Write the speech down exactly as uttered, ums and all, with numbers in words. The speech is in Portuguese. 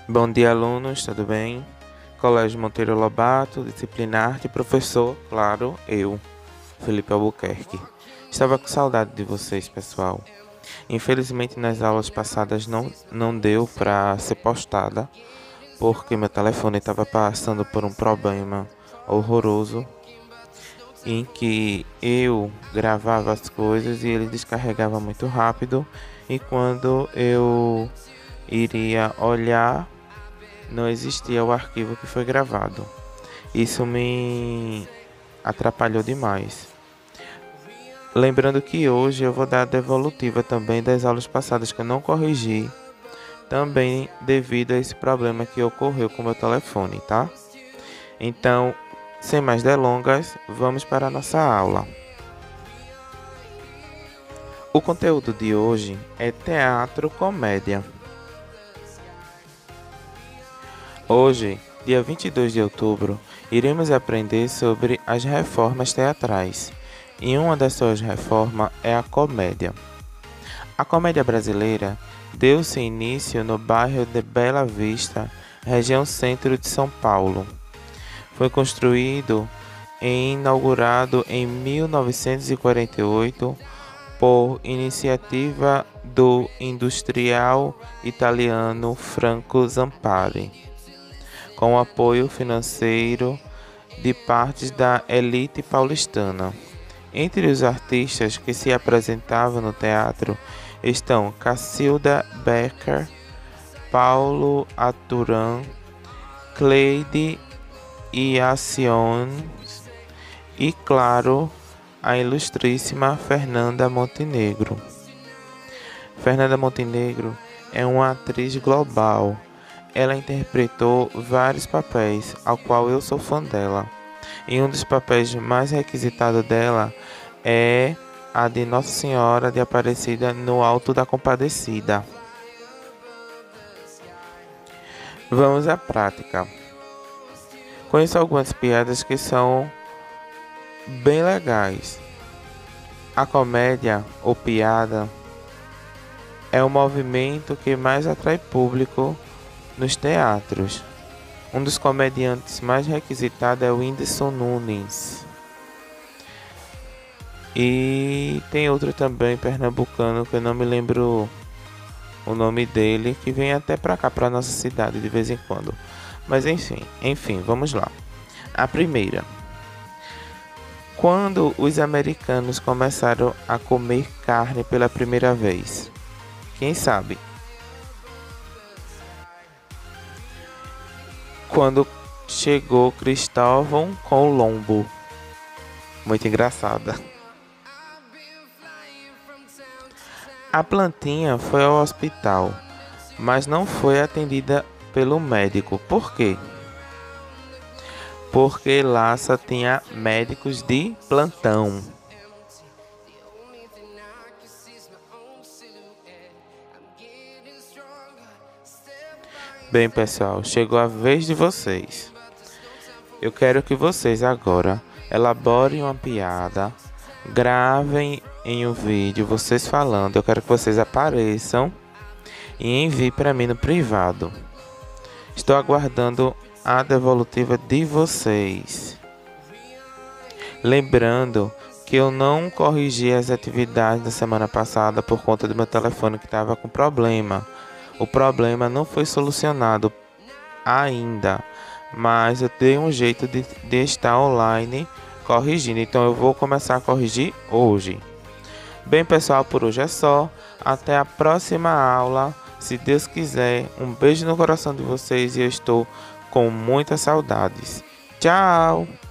Bom dia, alunos, tudo bem? Colégio Monteiro Lobato, disciplina arte, professor, claro, eu, Felipe Albuquerque. Estava com saudade de vocês, pessoal. Infelizmente, nas aulas passadas não, não deu para ser postada, porque meu telefone estava passando por um problema horroroso, em que eu gravava as coisas e ele descarregava muito rápido, e quando eu iria olhar, não existia o arquivo que foi gravado. Isso me atrapalhou demais. Lembrando que hoje eu vou dar a devolutiva também das aulas passadas que eu não corrigi, também devido a esse problema que ocorreu com o meu telefone, tá? Então, sem mais delongas, vamos para a nossa aula. O conteúdo de hoje é teatro comédia. Hoje, dia vinte e dois de outubro, iremos aprender sobre as reformas teatrais, e uma das suas reformas é a comédia. A comédia brasileira deu-se início no bairro de Bela Vista, região centro de São Paulo. Foi construído e inaugurado em mil novecentos e quarenta e oito por iniciativa do industrial italiano Franco Zampari, com apoio financeiro de partes da elite paulistana. Entre os artistas que se apresentavam no teatro estão Cacilda Becker, Paulo Aturan, Cleide Yacione e, claro, a ilustríssima Fernanda Montenegro. Fernanda Montenegro é uma atriz global. Ela interpretou vários papéis, ao qual eu sou fã dela. E um dos papéis mais requisitados dela é a de Nossa Senhora de Aparecida no Alto da Compadecida. Vamos à prática. Conheço algumas piadas que são bem legais. A comédia ou piada é o movimento que mais atrai público nos teatros. Um dos comediantes mais requisitados é o Whindersson Nunes. E tem outro também, pernambucano, que eu não me lembro o nome dele, que vem até pra cá, pra nossa cidade, de vez em quando. Mas enfim, enfim, vamos lá. A primeira. Quando os americanos começaram a comer carne pela primeira vez? Quem sabe? Quando chegou Cristóvão Colombo. Muito engraçada. A plantinha foi ao hospital, mas não foi atendida pelo médico. Por quê? Porque lá só tinha médicos de plantão. Bem, pessoal, chegou a vez de vocês. Eu quero que vocês agora elaborem uma piada, gravem em um vídeo vocês falando. Eu quero que vocês apareçam e enviem para mim no privado. Estou aguardando a devolutiva de vocês. Lembrando que eu não corrigi as atividades da semana passada por conta do meu telefone que estava com problema. O problema não foi solucionado ainda, mas eu dei um jeito de, de estar online corrigindo. Então eu vou começar a corrigir hoje. Bem, pessoal, por hoje é só. Até a próxima aula, se Deus quiser. Um beijo no coração de vocês e eu estou com muitas saudades. Tchau!